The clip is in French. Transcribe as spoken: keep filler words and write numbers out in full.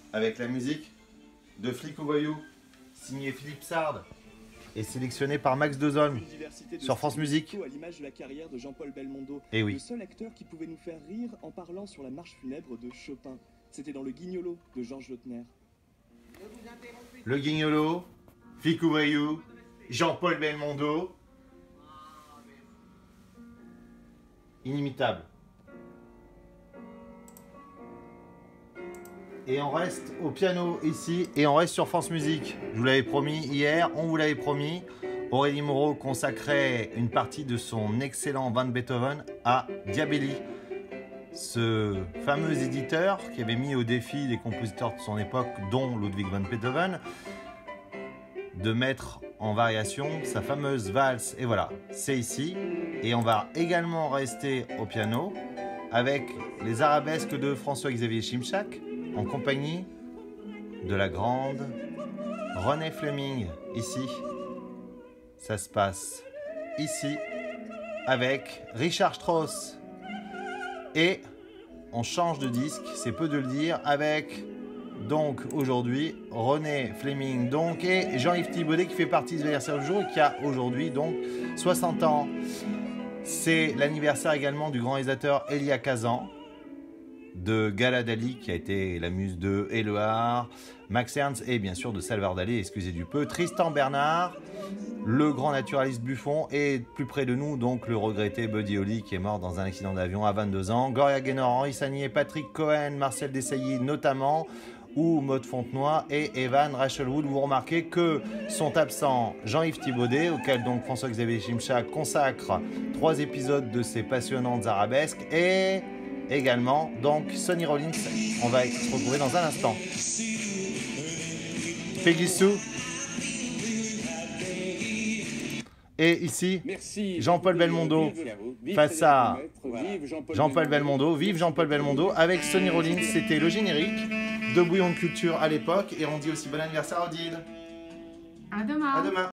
avec la musique de Flic ou Voyou, signé Philippe Sard et sélectionné par Max Dezolme sur France Musique. À l'image de la carrière de Jean-Paul Belmondo, Et oui. le seul acteur qui pouvait nous faire rire en parlant sur la marche funèbre de Chopin. C'était dans Le Guignolo de Georges Lautner. Le Guignolo, Flic ou Voyou, Jean-Paul Belmondo. Inimitable. Et on reste au piano ici et on reste sur France Musique. Je vous l'avais promis hier, on vous l'avait promis. Aurélie Moreau consacrait une partie de son excellent Van Beethoven à Diabelli, ce fameux éditeur qui avait mis au défi les compositeurs de son époque, dont Ludwig van Beethoven, de mettre en variation sa fameuse valse. Et voilà, c'est ici. Et on va également rester au piano avec les arabesques de François-Xavier Schimschak en compagnie de la grande Renée Fleming. Ici, ça se passe ici avec Richard Strauss. Et on change de disque, c'est peu de le dire, avec donc aujourd'hui Renée Fleming donc, et Jean-Yves Thibaudet qui fait partie de l'anniversaire du jour et qui a aujourd'hui donc soixante ans. C'est l'anniversaire également du grand réalisateur Elia Kazan, de Gala Dali qui a été la muse de Éluard, Max Ernst et bien sûr de Salvador Dali, excusez du peu, Tristan Bernard, le grand naturaliste Buffon et plus près de nous donc le regretté Buddy Holly qui est mort dans un accident d'avion à vingt-deux ans, Gloria Gaynor, Henri Sagnier, Patrick Cohen, Marcel Desailly notamment, ou Maud Fontenoy et Evan Rachel Wood. Vous remarquez que sont absents Jean-Yves Thibaudet, auquel donc François-Xavier Schimschak consacre trois épisodes de ses passionnantes arabesques, et également donc Sonny Rollins. On va se retrouver dans un instant. Peggy Sue. Et ici, Jean-Paul Belmondo face à Jean-Paul Belmondo. Vive Jean-Paul Belmondo avec Sonny Rollins. C'était le générique de Bouillon de Culture à l'époque. Et on dit aussi bon anniversaire à Odile. À demain. À demain.